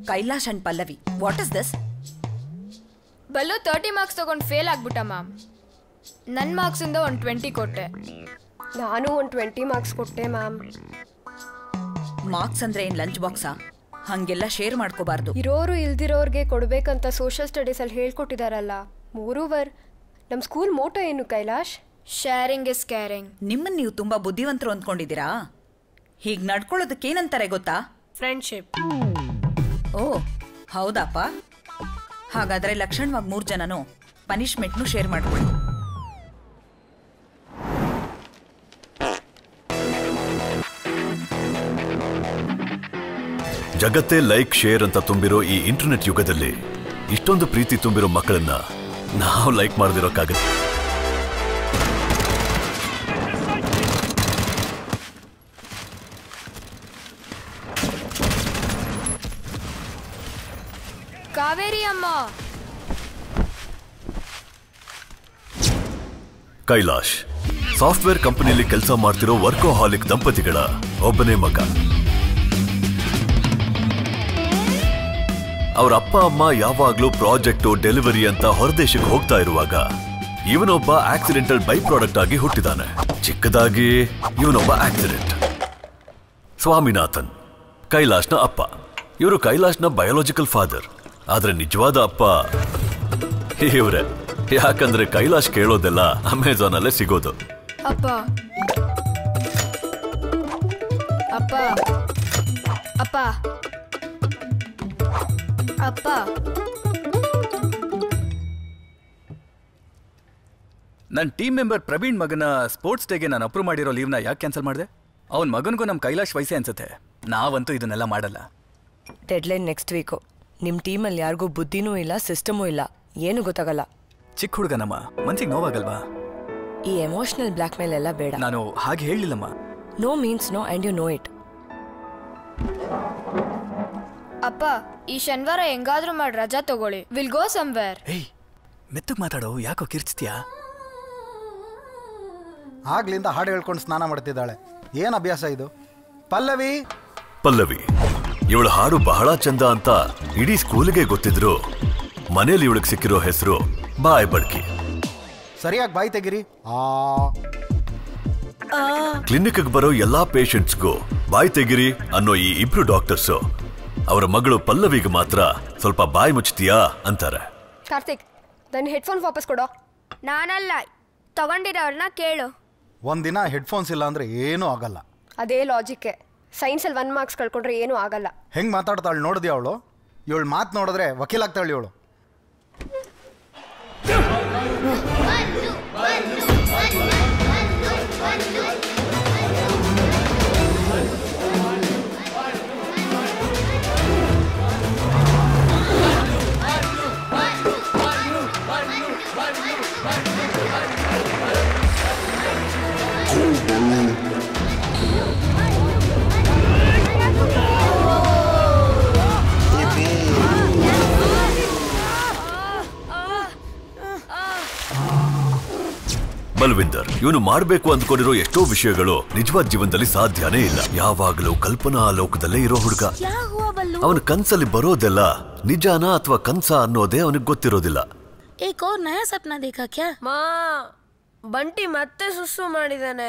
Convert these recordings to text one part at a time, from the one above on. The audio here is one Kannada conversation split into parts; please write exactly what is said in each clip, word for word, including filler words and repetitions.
Kailash and Pallavi, what is this? Ballu thirty marks ತಗೊಂಡು ಫೇಲ್ ಆಗ್ಬಿಟ್ಟ ಮ್ಯಾಮ್. ನನ್ನ ಮಾರ್ಕ್ಸಿಂದ ಒಂದು ಟ್ವೆಂಟಿ ಕೊಟ್ಟೆ. ನಾನು ಒಂದು ಟ್ವೆಂಟಿ ಮಾರ್ಕ್ಸ್ ಕೊಟ್ಟೆ ಮ್ಯಾಮ್. ಮಾರ್ಕ್ಸ್ ಅಂದ್ರೆ ಏನು ಲಂಚ್ ಬಾಕ್ಸಾ? ಹಂಗೆಲ್ಲ ಶೇರ್ ಮಾಡ್ಕೋಬಾರ್ದು. ಇರೋರು ಇಲ್ದಿರೋರ್ಗೆ ಕೊಡ್ಬೇಕಂತ ಸೋಷಿಯಲ್ ಸ್ಟಡೀಸಲ್ಲಿ ಹೇಳ್ಕೊಟ್ಟಿದಾರಲ್ಲ. ಮೂರೂವರ್ ನಮ್ಮ ಸ್ಕೂಲ್ ಮೋಟೋ ಏನು ಕೈಲಾಶ್? Sharing is caring. ನಿಮ್ಮನ್ನು ನೀವು ತುಂಬ ಬುದ್ಧಿವಂತರು ಅಂದ್ಕೊಂಡಿದ್ದೀರಾ? ಹೀಗೆ ನಡ್ಕೊಳ್ಳೋದಕ್ಕೆ ಏನಂತಾರೆ ಗೊತ್ತಾ? ಫ್ರೆಂಡ್ಶಿಪ್. ಓ ಹೌದಪ್ಪ. ಹಾಗಾದರೆ ಲಕ್ಷಣವಾಗಿ ಮೂರು ಜನನು ಪನಿಷ್ಮೆಂಟ್ನು ಶೇರ್ ಮಾಡ್ಕೊಳ್ಳಿ. ಜಗತ್ತೇ ಲೈಕ್ ಶೇರ್ ಅಂತ ತುಂಬಿರೋ ಈ ಇಂಟರ್ನೆಟ್ ಯುಗದಲ್ಲಿ ಇಷ್ಟೊಂದು ಪ್ರೀತಿ ತುಂಬಿರೋ ಮಕ್ಕಳನ್ನ ನಾವು ಲೈಕ್ ಮಾಡದಿರೋಕ್ಕಾಗತ್ತೆ? ಕಾವೇರಿ ಅಮ್ಮ. ಕೈಲಾಶ್ ಸಾಫ್ಟ್ವೇರ್ ಕಂಪನಿಯಲ್ಲಿ ಕೆಲಸ ಮಾಡ್ತಿರೋ ವರ್ಕೋಹಾಲಿಕ್ ದಂಪತಿಗಳ ಒಬ್ಬನೇ ಮಗ. ಅವರ ಅಪ್ಪ ಅಮ್ಮ ಯಾವಾಗ್ಲೂ ಪ್ರಾಜೆಕ್ಟು ಡೆಲಿವರಿ ಅಂತ ಹೊರದೇಶಕ್ಕೆ ಹೋಗ್ತಾ ಇರುವಾಗ ಇವನೊಬ್ಬ ಆಕ್ಸಿಡೆಂಟಲ್ ಬೈ ಪ್ರಾಡಕ್ಟ್ ಆಗಿ ಹುಟ್ಟಿದಾನೆ. ಚಿಕ್ಕದಾಗಿ ಇವನೊಬ್ಬ ಆಕ್ಸಿಡೆಂಟ್. ಸ್ವಾಮಿನಾಥನ್ ಕೈಲಾಶ್ನ ಅಪ್ಪ. ಇವರು ಕೈಲಾಶ್ನ ಬಯೋಲಾಜಿಕಲ್ ಫಾದರ್. ಆದ್ರೆ ನಿಜವಾದ ಅಪ್ಪ ಇವರೇ. ಯಾಕಂದ್ರೆ ಕೈಲಾಶ್ ಕೇಳೋದೆಲ್ಲ ಅಮೆಝಾನ್ ಅಲ್ಲೇ ಸಿಗೋದು. ಅಪ್ಪ ಅಪ್ಪ ಅಪ್ಪ ಅಪ್ಪ ನನ್ನ ಟೀಮ್ ಮೆಂಬರ್ ಪ್ರವೀಣ್ ಮಗನ ಸ್ಪೋರ್ಟ್ಸ್ ಡೇಗೆ ನಾನು ಅಪ್ರೂವ್ ಮಾಡಿರೋ ಲೀವ್ನ ಯಾಕೆ ಕ್ಯಾನ್ಸಲ್ ಮಾಡಿದೆ? ಅವನ ಮಗನಿಗೂ ನಮ್ಮ ಕೈಲಾಶ್ ವಯಸ್ಸೇ ಅನ್ಸುತ್ತೆ. ನಾವಂತೂ ಇದನ್ನೆಲ್ಲ ಮಾಡಲ್ಲ. Deadline next week. ನಿಮ್ಮ ಟೀಮಲ್ಲಿ ಯಾರಿಗೂ ಬುದ್ಧಿನೂ ಇಲ್ಲ, ಸಿಸ್ಟಮೂ ಇಲ್ಲ, ಏನು ಗೊತ್ತಾಗಲ್ಲ. ಚಿಕ್ಕ ಹುಡುಗನಮ್ಮ, ಮನ್ಸಿಗೆ ನೋವಾಗಲ್ವಾ? ಈ ಎಮೋಷನಲ್ ಬ್ಲ್ಯಾಕ್ ಮೇಲ್ ಎಲ್ಲ ಬೇಡ. ನಾನು ಹಾಗೆ ಹೇಳಿಲ್ಲಮ್ಮ. No means no and you know it. ಅಪ್ಪ ಈ ಶನಿವಾರ ಹೆಂಗಾದ್ರೂ ಮಾಡಿ ರಜಾ ತಗೊಳ್ಳಿ. Will go somewhere. ಏಯ್ ಮೆತ್ತಗ್ ಮಾತಾಡೋ, ಯಾಕೋ ಕಿರ್ಚ್ತೀಯಾ? ಆಗ್ಲಿಂದ ಹಾಡು ಹೇಳ್ಕೊಂಡು ಸ್ನಾನ ಮಾಡ್ತಿದ್ದಾಳೆ. ಏನ್ ಅಭ್ಯಾಸ ಇದು? ಪಲ್ಲವಿ ಪಲ್ಲವಿ ಇವಳ ಹಾಡು ಬಹಳ ಚಂದ ಅಂತ ಇಡೀ ಸ್ಕೂಲ್ಗೆ ಗೊತ್ತಿದ್ರು ಮನೇಲಿ ಇವಳಿಗೆ ಸಿಕ್ಕಿರೋ ಹೆಸರು ಬಾಯ್ ಬಡ್ಕಿ. ಸರಿಯಾಗಿ ಬಾಯಿ ತೆಗಿರಿ. ಕ್ಲಿನಿಕ್ ಬರೋ ಎಲ್ಲಾ ಪೇಷಂಟ್ಸ್ಗೂ ಬಾಯ್ ತೆಗಿರಿ ಅನ್ನೋ ಈ ಇಬ್ರು ಡಾಕ್ಟರ್ಸು ಅವರ ಮಗಳು ಪಲ್ಲವಿಗೆ ಮಾತ್ರ ಸ್ವಲ್ಪ ಬಾಯಿ ಮುಚ್ತೀಯಾ ಅಂತಾರೆ. ಕಾರ್ತಿಕ್, ನನ್ನ ಹೆಡ್ಫೋನ್ ವಾಪಸ್ ಕೊಡೋ. ನಾನಲ್ಲ, ತಗೊಂಡಿರೋರ್ನ ಕೇಳು. ಒಂದಿನ ಹೆಡ್ಫೋನ್ಸ್ ಇಲ್ಲ ಅಂದ್ರೆ ಏನೂ ಆಗಲ್ಲ. ಅದೇ ಲಾಜಿಕ್ಕೆ. ಸೈನ್ಸಲ್ಲಿ ಒನ್ ಮಾರ್ಕ್ಸ್ ಕಳ್ಕೊಂಡ್ರೆ ಏನೂ ಆಗಲ್ಲ. ಹೆಂಗ್ ಮಾತಾಡ್ತಾಳು ನೋಡಿದ್ಯಾ ಅವಳು? ಇವಳು ಮಾತು ನೋಡಿದ್ರೆ ವಕೀಲಾಗ್ತಾಳೆ ಇವಳು. ಬಲ್ವಿಂದರ್ ಇವನು ಮಾಡಬೇಕು ಅಂದ್ಕೊಂಡಿರೋ ಎಷ್ಟೋ ವಿಷಯಗಳು ನಿಜವಾದ ಜೀವನದಲ್ಲಿ ಸಾಧ್ಯನೇ ಇಲ್ಲ. ಯಾವಾಗಲೂ ಕಲ್ಪನಾ ಲೋಕದಲ್ಲೇ ಇರೋ ಹುಡುಗ. ಅವನ ಕನ್ಸಲ್ಲಿ ಬರೋದೆಲ್ಲ ನಿಜಾನ ಅಥವಾ ಕನ್ಸ ಅನ್ನೋದೇ ಅವನಿಗೆ ಗೊತ್ತಿರೋದಿಲ್ಲ. ಏಕ್ और नया सपना देखा क्या? ಮಾ ಬಂಟಿ ಮತ್ತೆ ಸುಸ್ಸು ಮಾಡಿದಾನೆ.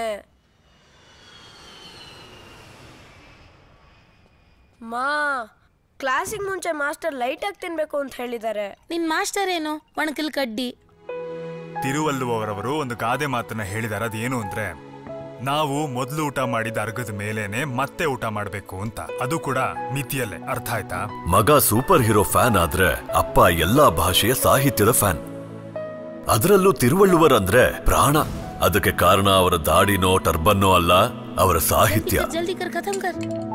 ಮಾ ಕ್ಲಾಸಿಗೆ ಮುಂಚೆ ಮಾಸ್ಟರ್ ಲೈಟ್ ಆಗಿ ತಿನ್ಬೇಕು ಅಂತ ಹೇಳಿದ್ದಾರೆ. ನಿನ್ ಮಾಸ್ಟರ್ ಏನು? ಒಣಕಲ್ ಕಡ್ಡಿ. ತಿರುವಲ್ಲುವವರವರು ಒಂದು ಗಾದೆ ಮಾತನ್ನ ಹೇಳಿದಾರೆ. ಅದೇನು ಅಂದ್ರೆ, ನಾವು ಮೊದಲು ಊಟ ಮಾಡಿದ ಅರ್ಗದ ಮೇಲೇನೆ ಮತ್ತೆ ಊಟ ಮಾಡ್ಬೇಕು ಅಂತ. ಅದು ಕೂಡ ಮಿತಿಯಲ್ಲೇ. ಅರ್ಥ ಆಯ್ತಾ? ಮಗ ಸೂಪರ್ ಹೀರೋ ಫ್ಯಾನ್ ಆದ್ರೆ ಅಪ್ಪ ಎಲ್ಲಾ ಭಾಷೆಯ ಸಾಹಿತ್ಯದ ಫ್ಯಾನ್. ಅದರಲ್ಲೂ ತಿರುವಳ್ಳುವರ್ ಅಂದ್ರೆ ಪ್ರಾಣ. ಅದಕ್ಕೆ ಕಾರಣ ಅವರ ದಾಡಿನೋ ಟರ್ಬನ್ನೋ ಅಲ್ಲ, ಅವರ ಸಾಹಿತ್ಯ. ಜಲ್ದಿ ಕರ್ ಖತಮ್ ಕರ್.